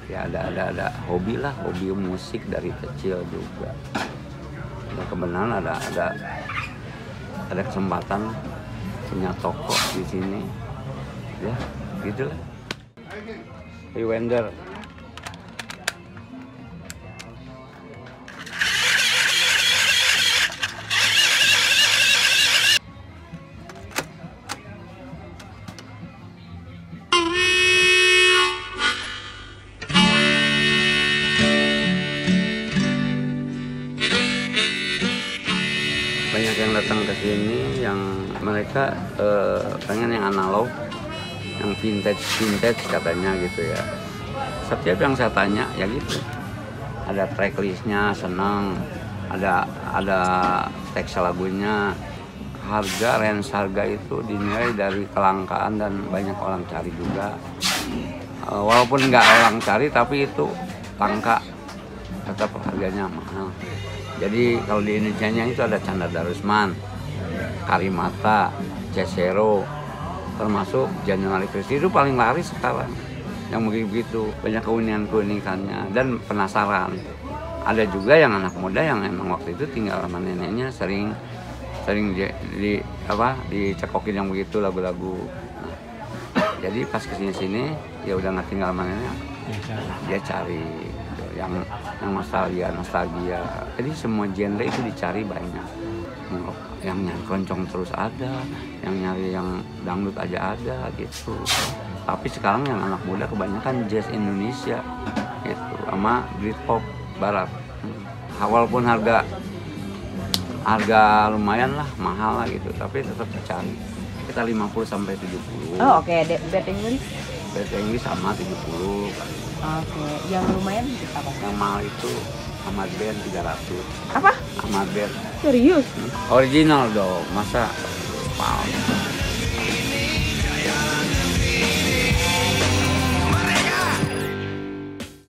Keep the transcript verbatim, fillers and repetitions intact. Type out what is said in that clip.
ya ada ada ada hobi lah, hobi musik dari kecil juga. Ya, kebenaran ada ada ada kesempatan punya toko di sini, ya gitulah. Rewender. Banyak yang datang ke sini yang mereka eh, pengen yang analog, yang vintage vintage katanya gitu ya. Setiap yang saya tanya ya gitu, ada tracklistnya, senang, ada ada teks lagunya, harga range harga itu dinilai dari kelangkaan dan banyak orang cari juga. Eh, walaupun nggak orang cari tapi itu langka, tetap harganya mahal. Jadi kalau di Indonesia itu ada Chandra Darusman, Karimata, Cesero, termasuk Januari Christie itu paling laris sekarang. Yang begitu banyak keunikan-keunikannya dan penasaran. Ada juga yang anak muda yang emang waktu itu tinggal sama neneknya, sering sering di, di apa dicekokin yang begitu lagu-lagu. Nah, jadi pas kesini-sini ya udah nggak tinggal sama nenek, dia cari yang yang nostalgia nostalgia jadi semua genre itu dicari banyak, yang nyari keroncong terus ada, yang nyari yang dangdut aja ada gitu. Tapi sekarang yang anak muda kebanyakan jazz Indonesia gitu sama Britpop barat. Walaupun harga harga lumayan lah, mahal lah gitu, tapi tetap dicari. Kita lima puluh sampai tujuh puluh. Oh oke, okay. Bad English? Bad English sama tujuh puluh. Oke, okay. Yang lumayan apa? Yang mahal itu Ahmad Band tiga ratus. Apa? Ahmad Band. Serius? Hmm? Original dong, masa pound.